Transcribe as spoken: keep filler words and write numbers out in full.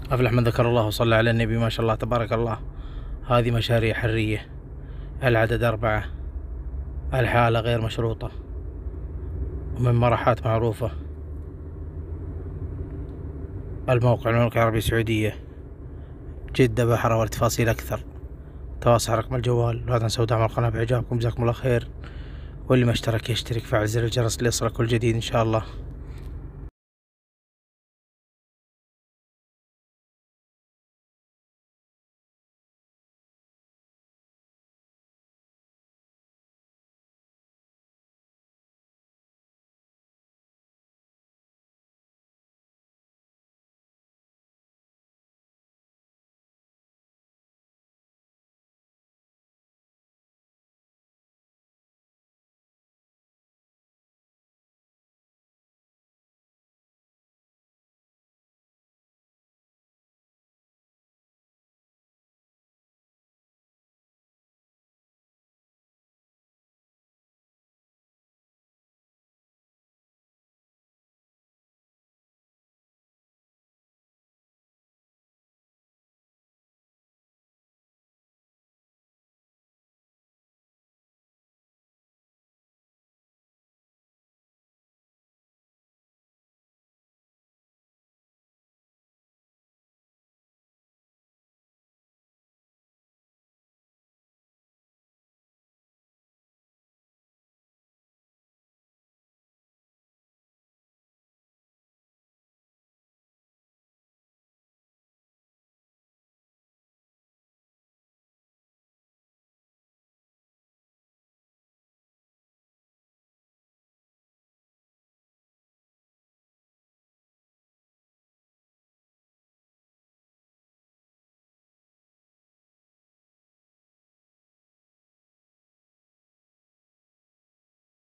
أفلح من ذكر الله وصلى على النبي، ما شاء الله تبارك الله. هذه مشاريع حرية، العدد أربعة، الحالة غير مشروطة، ومن مرحات معروفة. الموقع المملكة العربية السعودية، جدة بحر. والتفاصيل أكثر تواصل رقم الجوال. لا تنسوا دعم القناة بإعجابكم، جزاكم الله خير. واللي ما اشترك يشترك، فعل زر الجرس ليصلك كل جديد إن شاء الله.